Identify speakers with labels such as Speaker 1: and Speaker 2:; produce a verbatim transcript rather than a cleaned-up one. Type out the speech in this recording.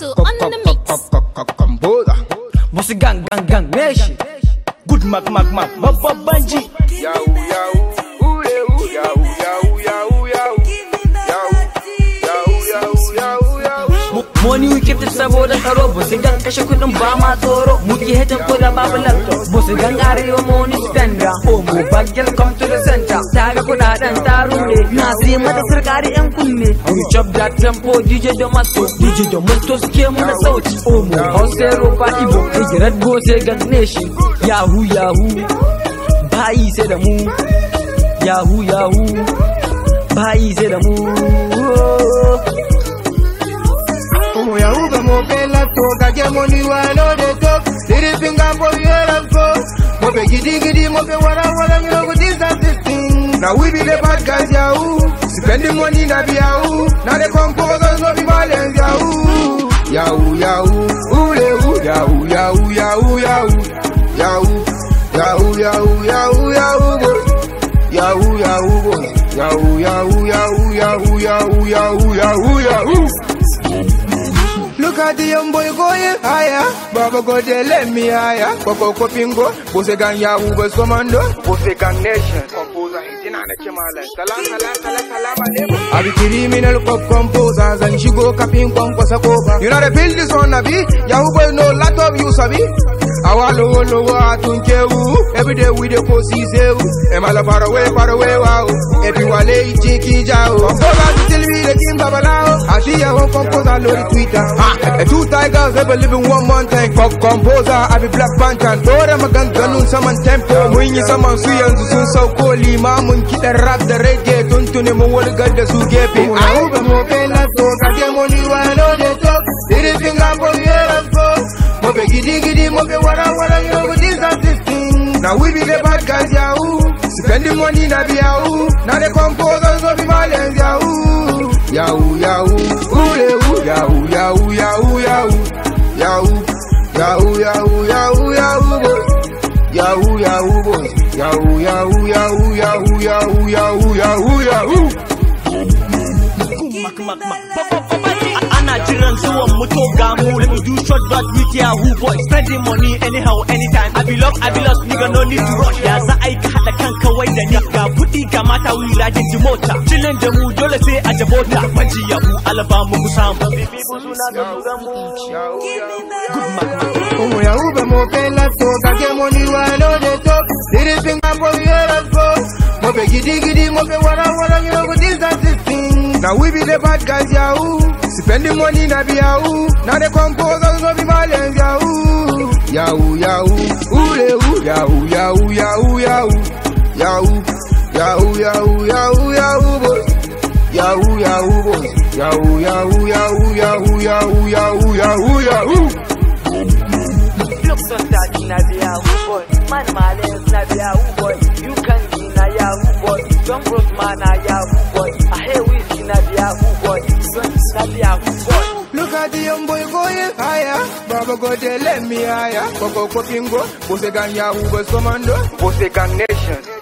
Speaker 1: Little on the mix.
Speaker 2: Composer.
Speaker 3: Bossy gang gang gang nation. Good Mac Mac Mac Baba Banji.
Speaker 2: Yahoo yahoo, ooh yahoo yahoo yahoo yahoo yahoo yahoo yahoo yahoo.
Speaker 3: Money we keep the saboda karo. Bossy gang kashe kudin ba ma tsoro. Muki hetan ko da babu laptop. Bossy gang arewa money spender. Oh mu bagel come to the center. Taga kudaden taru ne. Na sai mata sarkari yan kunne. We chop that tempo D J Domasto. D J Domasto suke mu da sauti. Oh mu Hausa Roba Ibo. Red Bossy gang nation. Yahoo yahoo. Bayi sai da mu. Yahoo yahoo. Bayi sai da mu.
Speaker 2: Como Yahoo be mo be la toga get money while all the talk. Did it finger for you and go. Mo be giddy giddy, mo be wara wara, you know this and this thing. Now we be the bad guys Yahoo. Spending money na be Yahoo. Now the composers no be violence Yahoo. Yahoo Yahoo, ooh Yahoo Yahoo Yahoo Yahoo Yahoo Yahoo Yahoo Yahoo Yahoo boy. Yahoo Yahoo boy. Yahoo Yahoo Yahoo Yahoo Yahoo Yahoo Yahoo Yahoo. Look at the young boy going higher. Baba go there, let me higher. Coco Copingo, Bossy Gang Yahoo Boss Commando, Bossy Gang Nation. Composer, he's in a Chimala. Salam, salam, salam, salam, I be criminal pop composers and she go capping Composa Copa. You know the build this one, Nabi. Yahoo Boy know lot of you, Sabi. Our low, low, Atunkewu. Every day we the Possi Zew. Emala far away, far away, wow. Everyone lay Chiki Jao. Composer till we the King Babalao. I see your composer, Lord Twitter. And two tigers ever live in one mountain. Pop composer, I be Black Panther. Dora magan ganun saman tempo. Mun yi saman su yanzu sun sauko limamun kiɗan rap da reggae. Tuntune mu wulgar da su gefe. Mu ba mu kai lato, ka get money while all they talk. Did it finger for you and go. Mo be giddy giddy, mo be wara wara, you know this and this thing. Now we be the bad guys Yahoo. Spending money na be Yahoo. Now the composers no be violence Yahoo. Yahoo Yahoo, ooh Yahoo Yahoo Yahoo Yahoo Yahoo Yahoo Yahoo Yahoo Yahoo boy. Yahoo Yahoo boy. Yahoo Yahoo Yahoo Yahoo Yahoo Yahoo Yahoo Yahoo.
Speaker 3: Mac Mac Mac Baba Banji. Ana jiran zuwan muto ga mu. Let me do short but with Yahoo boy. Spending money anyhow anytime. I be lost, I be lost, nigga no need to rush. Ya za ai ka hada kanka wai da ni. Ga kudi ga mata we rajin ji mota. Chillin da mu dole sai a jabota. Banji Yahoo alaba mu mu samu. Good Mac Mac.
Speaker 2: Como Yahoo be mo pe la toga get money while all they talk. Did it finger for you and go. Mo be giddy giddy, mo be wara wara, you know this and this thing. Now we be the bad guys Yahoo. Spending money na be Yahoo. Now the composers no be violence Yahoo. Yahoo Yahoo, ooh Yahoo Yahoo Yahoo Yahoo Yahoo Yahoo Yahoo Yahoo Yahoo boy. Yahoo Yahoo boy. Yahoo Yahoo Yahoo Yahoo Yahoo Yahoo Yahoo Yahoo.
Speaker 3: Look so that na be Yahoo boy. Man Malens na be Yahoo boy. You can be na Yahoo boy. Don't broke man na Yahoo boy. I hear we na be Yahoo boy. Na be Yahoo boy.
Speaker 2: Look at the young boy going higher. Baba go there, let me higher. Coco Copingo, Bossy Gang Yahoo Boss Commando, Bossy Gang Nation.